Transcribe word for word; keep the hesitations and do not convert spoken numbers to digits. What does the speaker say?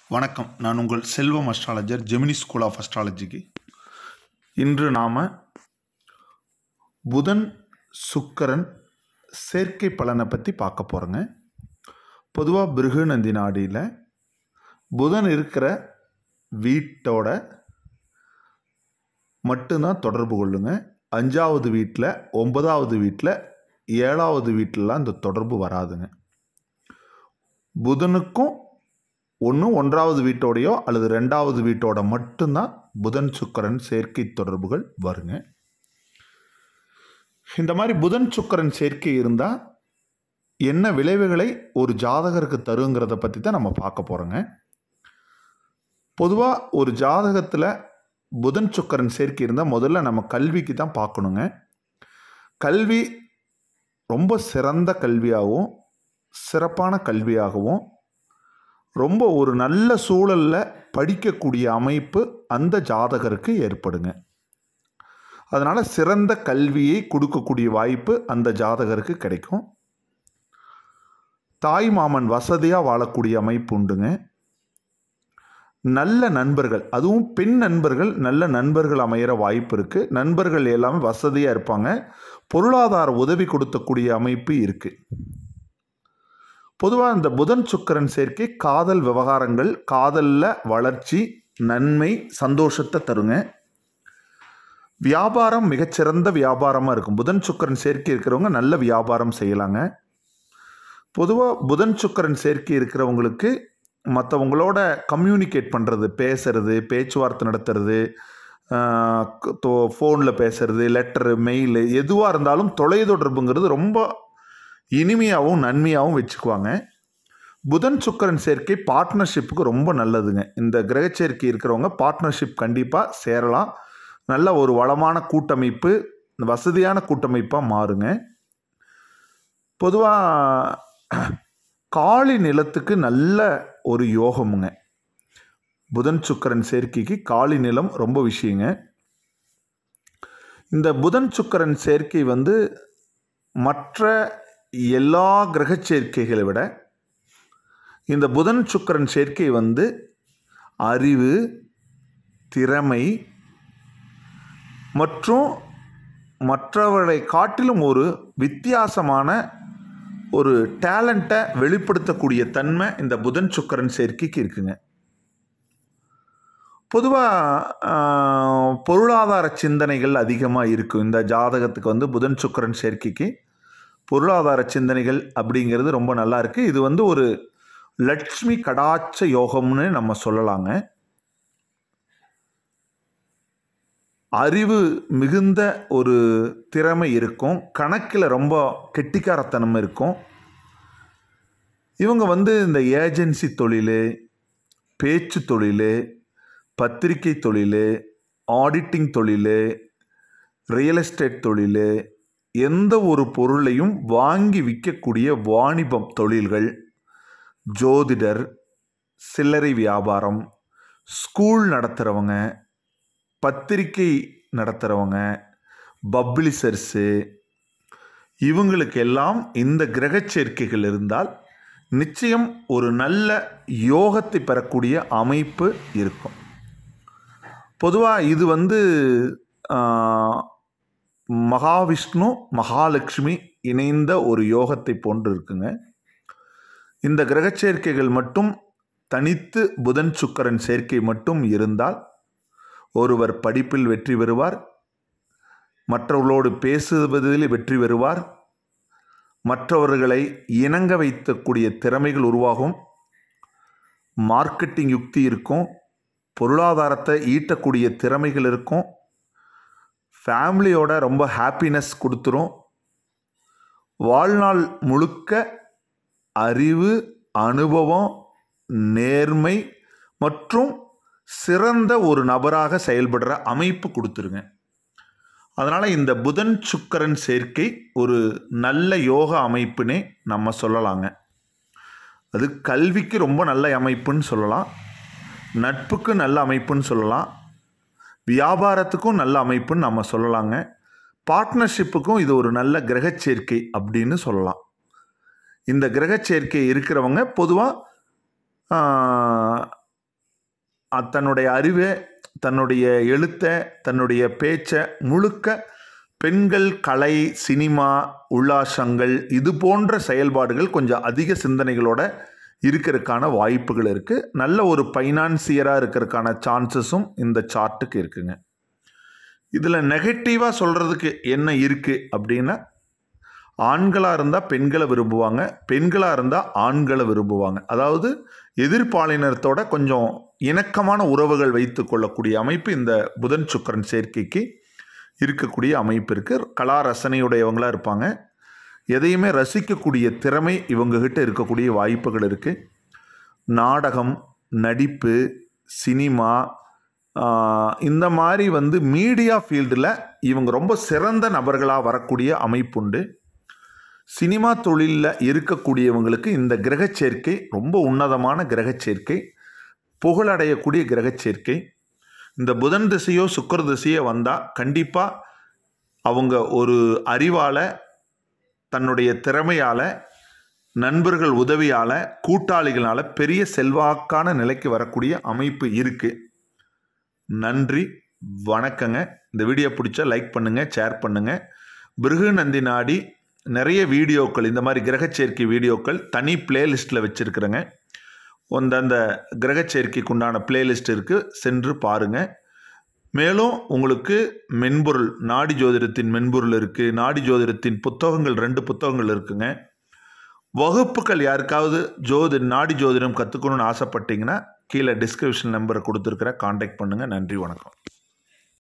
வணக்கம். நான் உங்கள் செல்வம் அஸ்ட்ராலஜர் ஜெமினி ஸ்கூல் ஆஃப் அஸ்ட்ராலஜிக்கு. இன்று நாம் புதன் சுக்கிரன் சேர்க்கை பலனை பற்றி பார்க்க போகிறோங்க. பொதுவாக பிருகு நந்தி நாடியில் புதன் இருக்கிற வீட்டோட மட்டும்தான் தொடர்பு கொள்ளுங்க. அஞ்சாவது வீட்டில், ஒன்பதாவது வீட்டில், ஏழாவது வீட்டிலலாம் இந்த தொடர்பு வராதுங்க. புதனுக்கும் ஒன்று ஒன்றாவது வீட்டோடையோ அல்லது ரெண்டாவது வீட்டோட மட்டும்தான் புதன் சுக்கிரன் சேர்க்கை தொடர்புகள் வருங்க. இந்த மாதிரி புதன் சுக்கிரன் சேர்க்கை இருந்தால் என்ன விளைவுகளை ஒரு ஜாதகருக்கு தருங்கிறத பற்றி தான் நம்ம பார்க்க போகிறோங்க. பொதுவாக ஒரு ஜாதகத்தில் புதன் சுக்கிரன் சேர்க்கை இருந்தால் முதல்ல நம்ம கல்விக்கு தான் பார்க்கணுங்க. கல்வி ரொம்ப சிறந்த கல்வியாகவும் சிறப்பான கல்வியாகவும் ரொம்ப ஒரு நல்ல சூழலில் படிக்கக்கூடிய அமைப்பு அந்த ஜாதகருக்கு ஏற்படுங்க. அதனால் சிறந்த கல்வியை கொடுக்கக்கூடிய வாய்ப்பு அந்த ஜாதகருக்கு கிடைக்கும். தாய் மாமன் வசதியாக வாழக்கூடிய அமைப்பு உண்டுங்க. நல்ல நண்பர்கள், அதுவும் பெண் நண்பர்கள் நல்ல நண்பர்கள் அமையிற வாய்ப்பு இருக்குது. நண்பர்கள் எல்லாமே வசதியாக இருப்பாங்க. பொருளாதார உதவி கொடுக்கக்கூடிய அமைப்பு இருக்குது. பொதுவாக இந்த புதன் சுக்கிரன் சேர்க்கை காதல் விவகாரங்கள், காதலில் வளர்ச்சி, நன்மை, சந்தோஷத்தை தருங்க. வியாபாரம் மிகச்சிறந்த வியாபாரமாக இருக்கும். புதன் சுக்கிரன் சேர்க்கை இருக்கிறவங்க நல்ல வியாபாரம் செய்யலாங்க. பொதுவாக புதன் சுக்கிரன் சேர்க்கை இருக்கிறவங்களுக்கு மற்றவங்களோட கம்யூனிகேட் பண்ணுறது, பேசுறது, பேச்சுவார்த்தை நடத்துறது, ஃபோனில் பேசுறது, லெட்டரு, மெயிலு எதுவாக இருந்தாலும் தொலைத்தொடர்புங்கிறது ரொம்ப இனிமையாகவும் நன்மையாகவும் வச்சுக்குவாங்க. புதன் சுக்கிரன் சேர்க்கை பார்ட்னர்ஷிப்புக்கு ரொம்ப நல்லதுங்க. இந்த கிரக சேர்க்கை இருக்கிறவங்க பார்ட்னர்ஷிப் கண்டிப்பாக சேரலாம். நல்ல ஒரு வளமான கூட்டமைப்பு, வசதியான கூட்டமைப்பாக மாறுங்க. பொதுவாக காளி நிலத்துக்கு நல்ல ஒரு யோகமுங்க. புதன் சுக்கிரன் சேர்க்கைக்கு காளி நிலம் ரொம்ப விஷயங்க. இந்த புதன் சுக்கிரன் சேர்க்கை வந்து மற்ற எல்லா கிரக சேர்க்கைகளை விட இந்த புதன் சுக்கிரன் சேர்க்கை வந்து அறிவு, திறமை மற்றும் மற்றவர்களை காட்டிலும் ஒரு வித்தியாசமான ஒரு டேலண்ட்டை வெளிப்படுத்தக்கூடிய தன்மை இந்த புதன் சுக்கிரன் சேர்க்கைக்கு இருக்குங்க. பொதுவாக பொருளாதார சிந்தனைகள் அதிகமாக இருக்கும். இந்த ஜாதகத்துக்கு வந்து புதன் சுக்கிரன் சேர்க்கைக்கு பொருளாதார சிந்தனைகள் அப்படிங்கிறது ரொம்ப நல்லா இருக்குது. இது வந்து ஒரு லட்சுமி கடாட்ச யோகம்னு நம்ம சொல்லலாங்க. அறிவு மிகுந்த ஒரு திறமை இருக்கும். கணக்கில் ரொம்ப கெட்டிக்காரத்தனம் இருக்கும். இவங்க வந்து இந்த ஏஜென்சி தொழில், பேச்சு தொழில், பத்திரிகை தொழில், ஆடிட்டிங் தொழில், ரியல் எஸ்டேட் தொழில், எந்த ஒரு பொருளையும் வாங்கி விற்கக்கூடிய வாணிபம் தொழில்கள், ஜோதிடர், சில்லறை வியாபாரம், ஸ்கூல் நடத்துகிறவங்க, பத்திரிகை நடத்துகிறவங்க, பப்ளிஷர்ஸு, இவங்களுக்கெல்லாம் இந்த கிரக சேர்க்கைகள் இருந்தால் நிச்சயம் ஒரு நல்ல யோகத்தை பெறக்கூடிய அமைப்பு இருக்கும். பொதுவாக இது வந்து மகாவிஷ்ணு மகாலட்சுமி இணைந்த ஒரு யோகத்தை போன்று இருக்குங்க. இந்த கிரக சேர்க்கைகள் மட்டும் தனித்து புதன் சுக்கிரன் சேர்க்கை மட்டும் இருந்தால் ஒருவர் படிப்பில் வெற்றி பெறுவார், மற்றவர்களோடு பேசுவதில் வெற்றி பெறுவார், மற்றவர்களை இணங்க வைக்கக்கூடிய திறமைகள் உருவாகும், மார்க்கெட்டிங் யுக்தி இருக்கும், பொருளாதாரத்தை ஈட்டக்கூடிய திறமைகள் இருக்கும், ஃபேமிலியோட ரொம்ப ஹாப்பினஸ் கொடுத்துரும். வாழ்நாள் முழுக்க அறிவு, அனுபவம், நேர்மை மற்றும் சிறந்த ஒரு நபராக செயல்படுற அமைப்பு கொடுத்துருங்க. அதனால் இந்த புதன் சுக்கிரன் சேர்க்கை ஒரு நல்ல யோக அமைப்புன்னே நம்ம சொல்லலாங்க. அது கல்விக்கு ரொம்ப நல்ல அமைப்புன்னு சொல்லலாம், நட்புக்கு நல்ல அமைப்புன்னு சொல்லலாம், வியாபாரத்துக்கும் நல்ல அமைப்புன்னு நம்ம சொல்லலாங்க. பார்ட்னர்ஷிப்புக்கும் இது ஒரு நல்ல கிரக சேர்க்கை அப்படின்னு சொல்லலாம். இந்த கிரக சேர்க்கை இருக்கிறவங்க பொதுவாக தன்னுடைய அறிவை, தன்னுடைய எழுத்தை, தன்னுடைய பேச்சை முழுக்க பெண்கள், கலை, சினிமா, உல்லாசங்கள் இது போன்ற செயல்பாடுகள் கொஞ்சம் அதிக சிந்தனைகளோட இருக்கிறதுக்கான வாய்ப்புகள் இருக்குது. நல்ல ஒரு ஃபைனான்சியராக இருக்கிறதுக்கான சான்சஸும் இந்த சார்ட்டுக்கு இருக்குங்க. இதில் நெகட்டிவாக சொல்கிறதுக்கு என்ன இருக்குது அப்படின்னா, ஆண்களாக இருந்தால் பெண்களை விரும்புவாங்க, பெண்களாக இருந்தால் ஆண்களை விரும்புவாங்க. அதாவது எதிர்பாலினத்தோட கொஞ்சம் இணக்கமான உறவுகள் வைத்து கொள்ளக்கூடிய அமைப்பு இந்த புதன் சுக்கிரன் சேர்க்கைக்கு இருக்கக்கூடிய அமைப்பு இருக்குது. கலா ரசனையுடையவங்களாக இருப்பாங்க. எதையுமே ரசிக்கக்கூடிய திறமை இவங்ககிட்ட இருக்கக்கூடிய வாய்ப்புகள் இருக்குது. நாடகம், நடிப்பு, சினிமா, இந்த மாதிரி வந்து மீடியா ஃபீல்டில் இவங்க ரொம்ப சிறந்த நபர்களாக வரக்கூடிய அமைப்புண்டு. சினிமா தொழிலில் இருக்கக்கூடியவங்களுக்கு இந்த கிரகச்சேர்க்கை ரொம்ப உன்னதமான கிரகச்சேர்க்கை, புகழடையக்கூடிய கிரகச்சேர்க்கை. இந்த புதன் திசையோ சுக்கிர திசையோ வந்தால் கண்டிப்பாக அவங்க ஒரு அறிவால், தன்னுடைய திறமையால், நண்பர்கள் உதவியால், கூட்டாளிகளால் பெரிய செல்வாக்கான நிலைக்கு வரக்கூடிய அமைப்பு இருக்குது. நன்றி, வணக்கங்க. இந்த வீடியோ பிடிச்சா லைக் பண்ணுங்கள், ஷேர் பண்ணுங்கள். பிருகு நந்தி நாடி நிறைய வீடியோக்கள், இந்த மாதிரி கிரகச்சேர்க்கை வீடியோக்கள் தனி பிளேலிஸ்ட்டில் வச்சுருக்குறேங்க. அந்த கிரகச்சேர்க்கைக்கு உண்டான பிளேலிஸ்ட் இருக்குது, சென்று பாருங்கள். மேலும் உங்களுக்கு மென்பொருள், நாடி ஜோதிடத்தின் மென்பொருள் இருக்குது. நாடி ஜோதிடத்தின் புத்தகங்கள் ரெண்டு புத்தகங்கள் இருக்குங்க. வகுப்புகள் யாருக்காவது ஜோதி நாடி ஜோதிடம் கற்றுக்கணுன்னு ஆசைப்பட்டீங்கன்னா கீழே டிஸ்கிரிப்ஷன் நம்பரை கொடுத்துருக்குற காண்டாக்ட் பண்ணுங்கள். நன்றி, வணக்கம்.